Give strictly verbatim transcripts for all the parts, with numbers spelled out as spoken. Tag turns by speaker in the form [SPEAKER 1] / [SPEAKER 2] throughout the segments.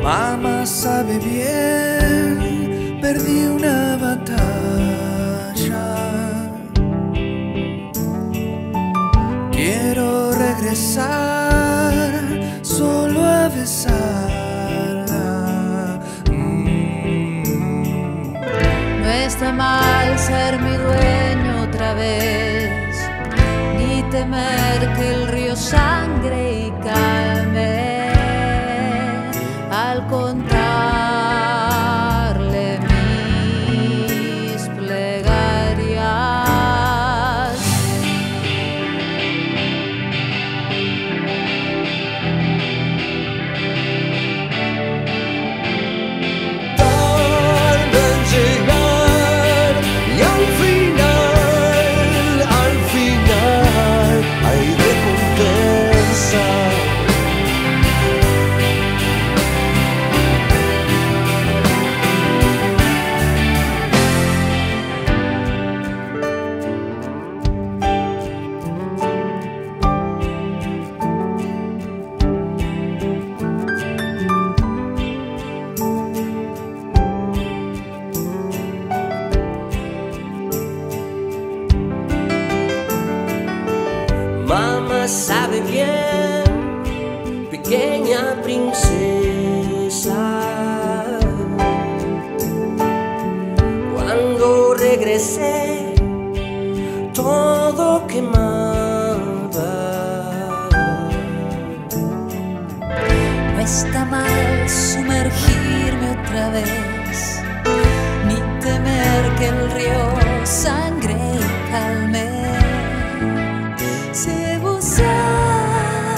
[SPEAKER 1] Mamá sabe bien, perdí una batalla. Quiero regresar solo a besarla. Mm.
[SPEAKER 2] No está mal ser mi dueño otra vez, ni temer que el río sangre y calme al contarle mis plegarias.
[SPEAKER 3] Tarde en llegar y al final, al final hay recompensa. Mamá sabe bien, pequeña princesa, cuando regresé todo quemaba.
[SPEAKER 2] No está mal sumergirme otra vez, ni temer que el río sangre y calme. Sé bucear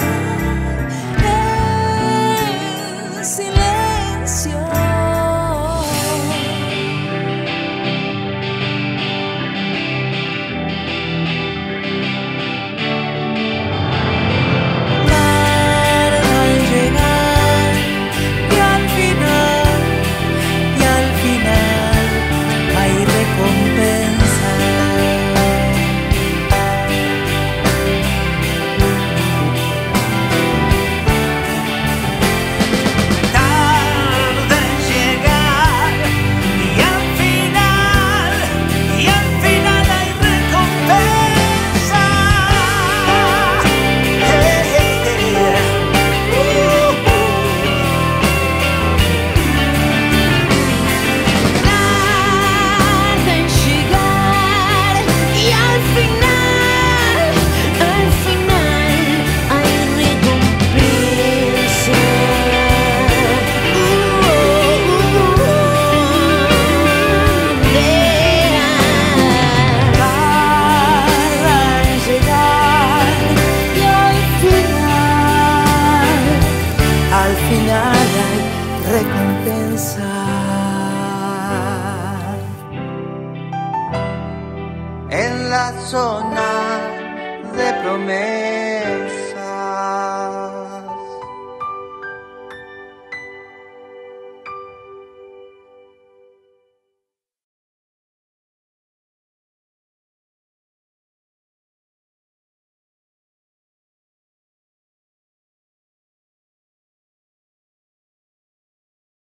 [SPEAKER 2] en silencio. Tarda en llegar y al final, y al final hay recompensa.
[SPEAKER 1] Al final hay recompensa. En la zona